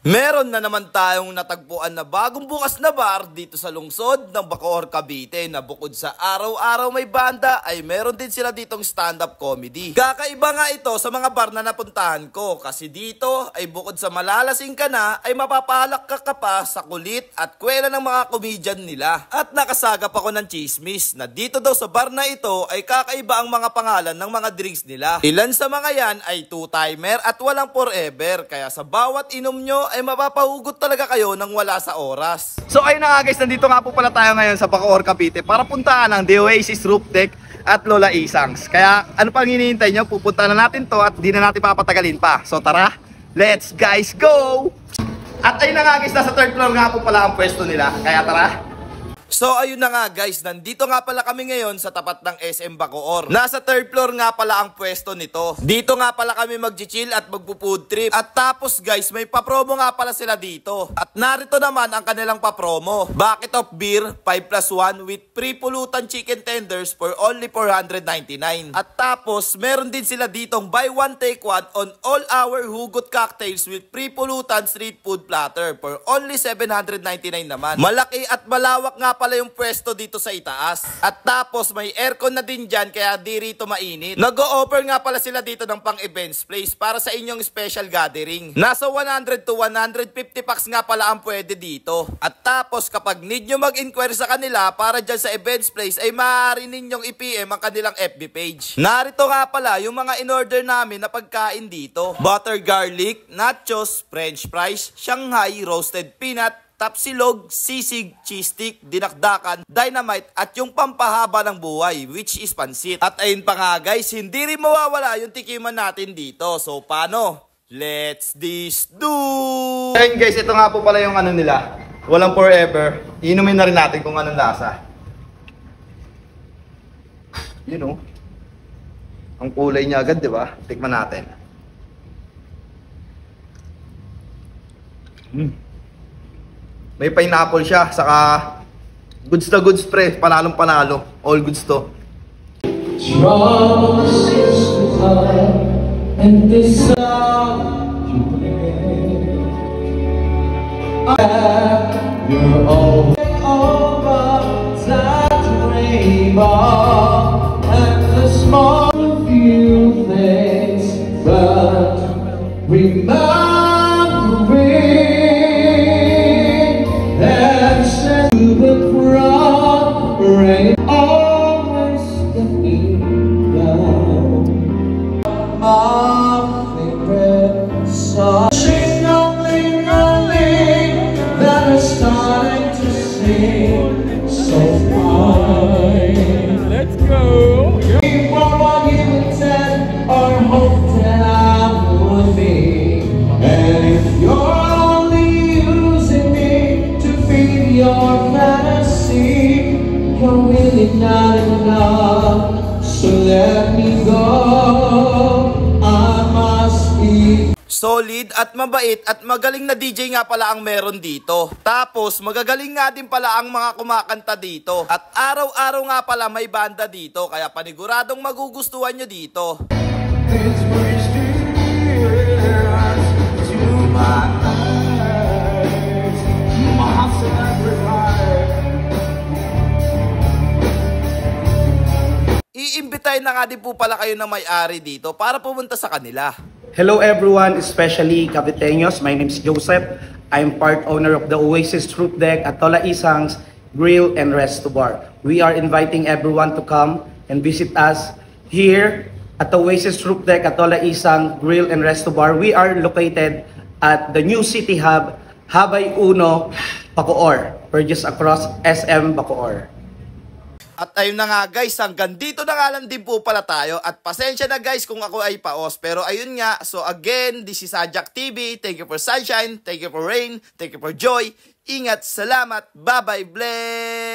Meron na naman tayong natagpuan na bagong bukas na bar dito sa lungsod ng Bacoor, Cavite na bukod sa araw-araw may banda ay meron din sila ditong stand-up comedy. Kakaiba nga ito sa mga bar na napuntahan ko kasi dito ay bukod sa malalasing ka na ay mapapalak ka pa sa kulit at kwela ng mga komedyan nila. At nakasagap ako ng chismis na dito daw sa bar na ito ay kakaiba ang mga pangalan ng mga drinks nila. Ilan sa mga yan ay two-timer at walang forever kaya sa bawat inom nyo ay mapapahugot talaga kayo nang wala sa oras. So ayun na nga guys, nandito nga po pala tayo ngayon sa Bacoor, Cavite para puntahan ang The Oasis Roof Deck at Lola Isangs. Kaya ano pang hinihintay nyo, pupunta na natin to at di na natin papatagalin pa. So tara, let's guys go! At ayun na nga guys, nasa third floor nga po pala ang pwesto nila. Kaya tara! So ayun na nga guys, nandito nga pala kami ngayon sa tapat ng SM Bacoor. Nasa third floor nga pala ang pwesto nito. Dito nga pala kami mag-chill at magpo-food trip. At tapos guys, may pa-promo nga pala sila dito. At narito naman ang kanilang pa-promo. Bucket of beer, 5+1 with free pulutan chicken tenders for only 499. At tapos, meron din sila ditong buy one take one on all our hugot cocktails with free pulutan street food platter for only 799 naman. Malaki at malawak nga pala yung pwesto dito sa itaas. At tapos may aircon na din dyan kaya di rito mainit. Nag-o-offer nga pala sila dito ng pang events place para sa inyong special gathering. Nasa 100 to 150 packs nga pala ang pwede dito. At tapos kapag need nyo mag-inquire sa kanila para dyan sa events place ay maaari ninyong i-PM ang kanilang FB page. Narito nga pala yung mga in-order namin na pagkain dito. Butter garlic, nachos, french fries, Shanghai, roasted peanut, tapsilog, sisig, cheese stick, dinakdakan, dynamite at yung pampahaba ng buhay which is pansit. At ayun pa nga guys, hindi rin mawawala yung tikiman natin dito. So paano? Let's this do! Ayun guys, ito nga po pala yung ano nila. Walang forever. Inumin na rin natin kung anong lasa. You know. Ang kulay niya agad, di ba? Tikman natin. May pineapple siya, saka goods to goods pre, panalong panalo, all goods to. And this song you play, you're all over, time to dream of, and the small few things, but remember rain always let me down. My favorite song, ling that is starting to sing so fine. Let's go. From 1 to 10, or hope that I will be. And if you're only using me to feed your fantasy, you're really not enough, so let me go. I must be solid at mabait at magaling na DJ nga pala ang meron dito. Tapos magagaling nga din pala ang mga kumakanta dito. At araw-araw nga pala may banda dito, kaya paniguradong magugustuhan nyo dito. Iimbitahin na nga din po pala kayo ng may-ari dito para pumunta sa kanila. Hello everyone, especially Caviteños. My name is Joseph. I'm part owner of the Oasis Roof Deck at Lola Isangs Grill and Resto Bar. We are inviting everyone to come and visit us here at the Oasis Roof Deck at Lola Isang Grill and Resto Bar. We are located at the new city hub, Habay Uno, Bacoor. We're just across SM Bacoor. At ayun na nga guys, hanggang dito na nga lang din po pala tayo. At pasensya na guys kung ako ay paos. Pero ayun nga, so again, this is Ajak TV. Thank you for sunshine, thank you for rain, thank you for joy. Ingat, salamat, bye-bye, bless!